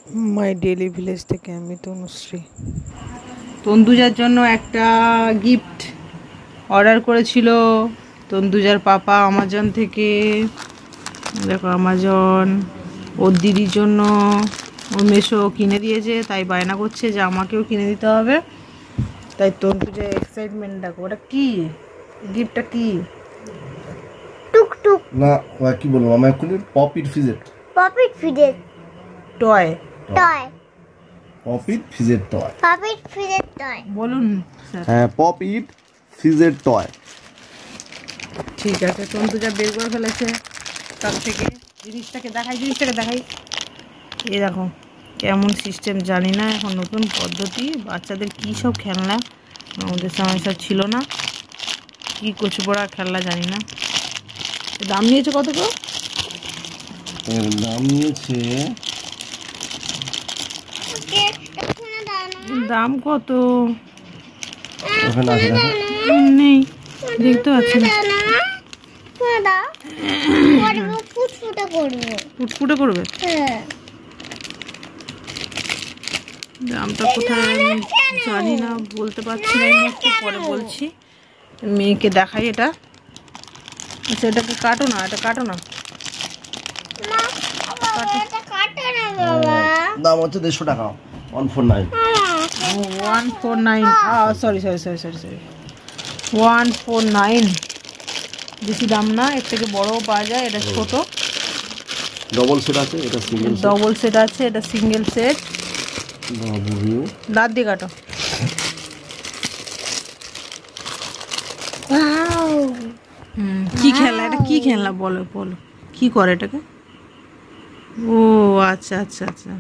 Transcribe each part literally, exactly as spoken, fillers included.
My daily village থেকে আমি তনুশ্রী। তন্তুজার জন্য একটা গিফট অর্ডার করেছিল তন্তুজার পাপা আমাজন থেকে। দেখো আমাজন ওর দিদির জন্য ওর মেশো কিনে দিয়েছে, তাই বায়না করছে যে আমাকেও কিনে দিতে হবে। তাই তন্তুজার এক্সাইটমেন্ট দেখো। ওটা কি গিফটটা? কি টুকটুক না, কি বলবো আমি এখন? Pop it fidget pop it fidget toy toy pop it fidget toy pop it fidget toy বলুন স্যার। হ্যাঁ, পপিট ফিজেট টয়। ঠিক আছে, তন্তুজা বের করে ফেলেছে তার থেকে। জিনিসটাকে দেখাই, জিনিসটাকে দেখাই। এই দেখো কেমন সিস্টেম জানি না, এখন নতুন পদ্ধতি। বাচ্চাদের কী সব খেলনা, আমাদের সময় সব ছিল না। কী কচু পড়া খেলনা জানি না। দাম নিয়েছে কত করে? এর দাম নিয়েছে, দাম কত ওখানে আছে না, নেই দেখতে পাচ্ছি না। ফুটফুটে করবে, দামটা কোথায় আমি জানি না, বলতে পারছি না এই মুহূর্তে, পরে বলছি। মেয়েকে দেখাই এটা। আচ্ছা এটাকে কাটো না, এটা কাটো না। দাম হচ্ছে দেড়শো টাকা। One four nine one four nine sorry sorry sorry sorry sorry one four nine বেশি দাম না, এর থেকে বড়ও পাওয়া যায়। এটা ছোট ডবল সেট আছে, এটা সিঙ্গেল ডবল সেট আছে, এটা সিঙ্গেল সেট। দাঁত দিয়ে কাটো। হুম, কি খেলা এটা? কি খেলনা বলো বলো, কি করে এটাকে? ও আচ্ছা আচ্ছা আচ্ছা,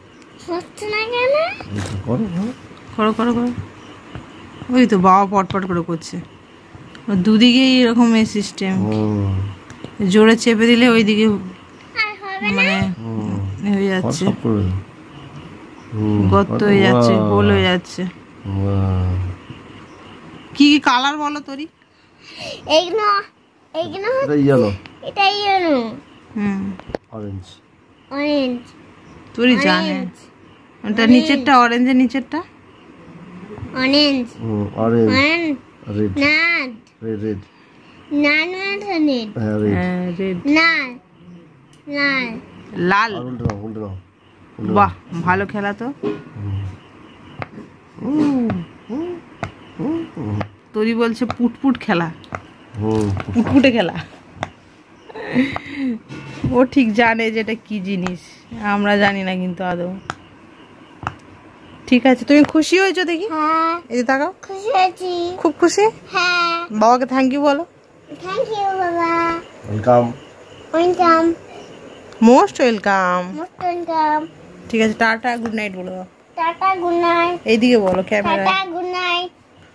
করো করো করো। ওই তো বাবা পটপট করে করছে। দুদিকেই এরকম এই সিস্টেম, জোরে চেপে দিলে ওইদিকে মানে হয়ে যাচ্ছে, গর্ত হয়ে যাচ্ছে, গোল হয়ে যাচ্ছে। কি কি কালার বলো তোরি? এইগুলো এইগুলো এটা ইয়েলো, এটা ইয়েলো, হুম অরেঞ্জ অরেঞ্জ তোরি জানে। এটা নিচেরটা অরেঞ্জ, এর নিচেরটা অরেঞ্জ অরেঞ্জ রেড না রেড রেড না না রেড হ্যাঁ রেড না না লাল। উল্টো উল্টো। বাহ ভালো খেলা তো। তোরি বলছে পুটপুট খেলা, পুটপুটে খেলা। ও ঠিক জানে যে এটা কি জিনিস, আমরা জানি না কিন্তু আদৌ। ঠিক আছে, তুমি খুশি হয়েছো দেখি? হ্যাঁ, এই তাকাও, খুশি হয়েছি, খুব খুশি। হ্যাঁ, বাবাকে থ্যাংক ইউ বলো। থ্যাংক ইউ বাবা, welcome welcome, most welcome, most welcome. ঠিক আছে, টাটা গুড নাইট বলো। Tata good night. এইদিকে বলো ক্যামেরা। Tata good night.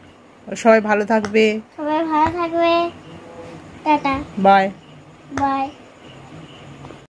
সবাই ভালো থাকবে, সবাই ভালো থাকবে। Tata bye by.